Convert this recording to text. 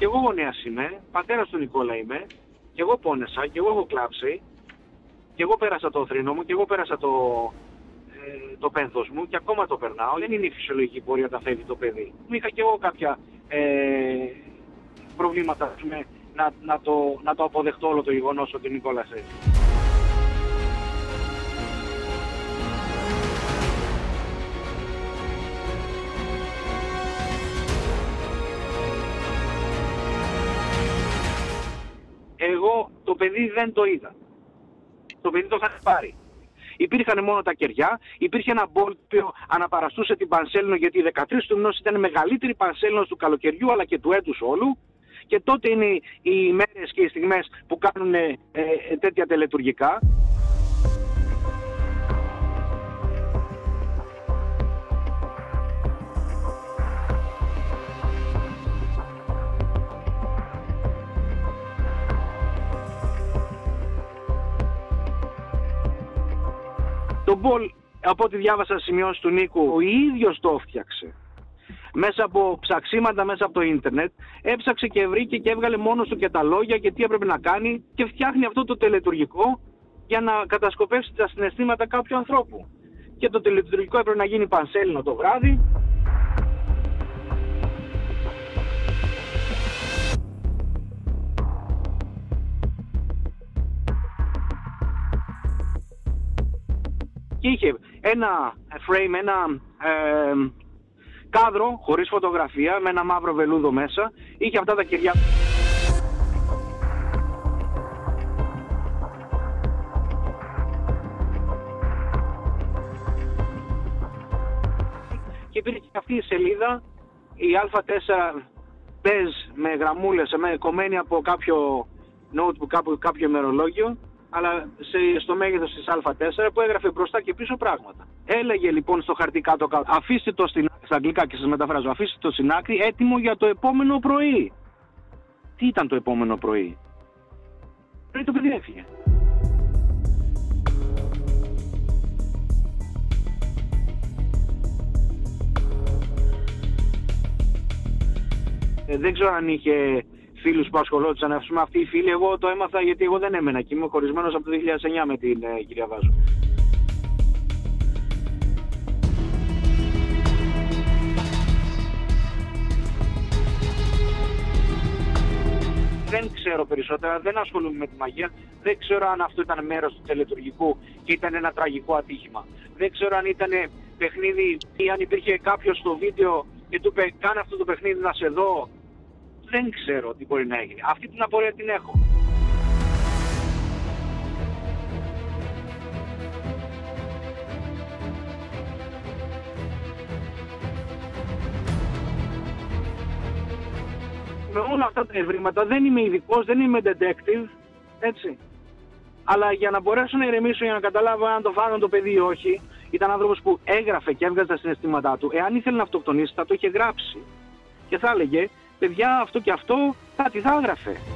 και εγώ γονέας είμαι, πατέρας του Νικόλα είμαι, και εγώ πόνεσα, και εγώ έχω κλάψει, και εγώ πέρασα το θρήνο μου, και εγώ πέρασα το πένθος μου και ακόμα το περνάω. Δεν είναι η φυσιολογική πορεία όταν φεύγει το παιδί. Είχα και εγώ κάποια προβλήματα να το αποδεχτώ όλο το γεγονός ότι ο Νικόλας έτσι. Εγώ το παιδί δεν το είδα. Το παιδί το είχαν πάρει. Υπήρχαν μόνο τα κεριά, υπήρχε ένα μπολ που αναπαραστούσε την Πανσέλινο, γιατί η 13 του μηνός ήταν η μεγαλύτερη Πανσέλινος του καλοκαιριού αλλά και του έτους όλου. Και τότε είναι οι μέρες και οι στιγμές που κάνουν τέτοια τελετουργικά. Το μπολ, από ό,τι διάβασα σημειώσεις του Νίκου, ο ίδιος το έφτιαξε. Μέσα από ψαξίματα, μέσα από το ίντερνετ, έψαξε και βρήκε και έβγαλε μόνος του και τα λόγια και τι έπρεπε να κάνει και φτιάχνει αυτό το τελετουργικό για να κατασκοπεύσει τα συναισθήματα κάποιου ανθρώπου. Και το τελετουργικό έπρεπε να γίνει Πανσέλινο το βράδυ. Και είχε ένα frame, ένα κάδρο χωρίς φωτογραφία με ένα μαύρο βελούδο μέσα. Είχε αυτά τα κεριά. Και υπήρχε και αυτή η σελίδα, η Α4 beige με γραμμούλες, κομμένη από κάποιο notebook, κάποιο ημερολόγιο, αλλά στο μέγεθος της Α4 που έγραφε μπροστά και πίσω πράγματα. Έλεγε λοιπόν στο χαρτί κάτω-κάτω, αφήστε το στην άκρη, στα αγγλικά και σας μεταφράζω, αφήστε το στην άκρη, έτοιμο για το επόμενο πρωί. Τι ήταν το επόμενο πρωί? Το παιδί έφυγε. Δεν ξέρω αν είχε φίλους που ασχολόντουσαν, ας πούμε, αυτοί οι φίλοι. Εγώ το έμαθα γιατί εγώ δεν έμενα και είμαι χωρισμένος από το 2009 με την κυρία Βάζου. Δεν ξέρω περισσότερα, δεν ασχολούμαι με τη μαγεία. Δεν ξέρω αν αυτό ήταν μέρος του τελετουργικού και ήταν ένα τραγικό ατύχημα. Δεν ξέρω αν ήταν παιχνίδι ή αν υπήρχε κάποιος στο βίντεο και του είπε κάνε αυτό το παιχνίδι να σε δω. Δεν ξέρω τι μπορεί να έγινε. Αυτή την απορία την έχω. Με όλα αυτά τα ευρήματα δεν είμαι ειδικός, δεν είμαι detective, έτσι. Αλλά για να μπορέσω να ηρεμήσω, για να καταλάβω αν το φάγανε το παιδί ή όχι, ήταν άνθρωπος που έγραφε και έβγαζε τα συναισθήματά του. Εάν ήθελε να αυτοκτονήσει, θα το είχε γράψει. Και θα έλεγε, παιδιά, αυτό και αυτό, κάτι θα έγραφε.